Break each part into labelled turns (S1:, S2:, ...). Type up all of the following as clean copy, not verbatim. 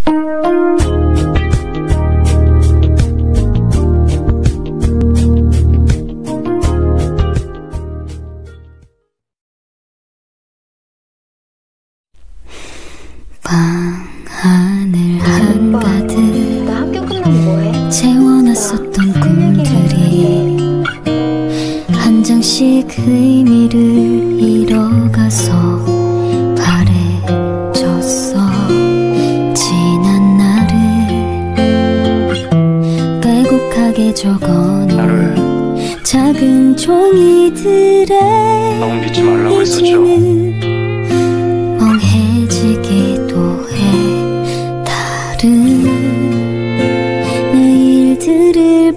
S1: 방 하늘 한가득
S2: 나 학교 끝나면 뭐해?
S1: 채워놨었던 꿈들이 한 장씩 의미를 잃어가서 바래졌어. 지난 날을 빼곡하게 적어놓은 작은 종이들에
S3: 너무 믿지 말라고 했었죠.
S1: 멍해지기도 해. 다른 내일들을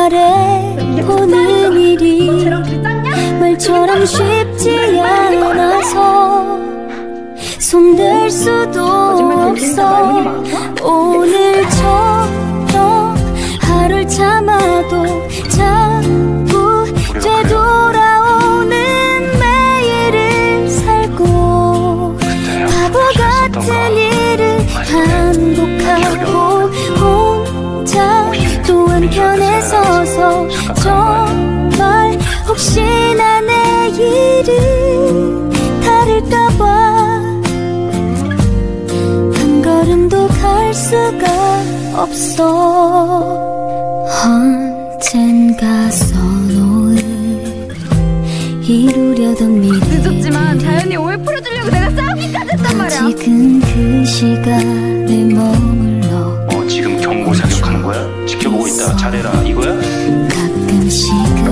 S1: 바래보는 일이 말처럼 쉽지 않아서 손댈 수도 없어. 오늘처럼 하루를 참아도 자꾸 되돌아오는 매일을 살고 바보 같은 일을 반복하고 혼자 또 한편에 서서 정말 혹시나 내일이 다를까봐 한 걸음도 갈 수가 없어. 언젠가 써놓은 이루려던 미래들이
S2: 늦었지만 자연이 오해 풀어주려고 내가 싸우기까지 했단 말이야.
S1: 아직은 그 시간에 머물러.
S3: 지금 경고 사격하는 거야? 지켜보고 있다. 잘해라 이거야?
S1: 가끔씩은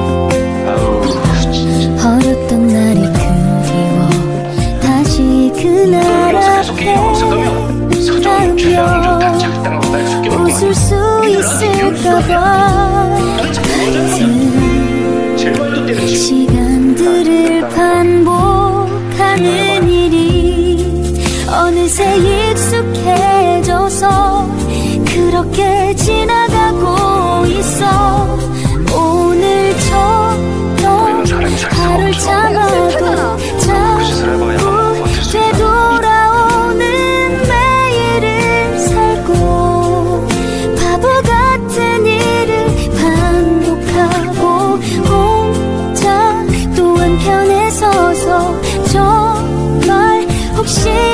S1: 어렸던 날이 그리워. 다시 그날 앞에 따르며 웃을 수 있을까봐 시간들을 반복하는 일이 어느새 익숙해져서 그렇게 지나가고 있어. 오늘처럼 하루를 참아도 자꾸 되돌아오는 매일을 살고 바보 같은 일을 반복하고 혼자 또 한편에 서서 정말 혹시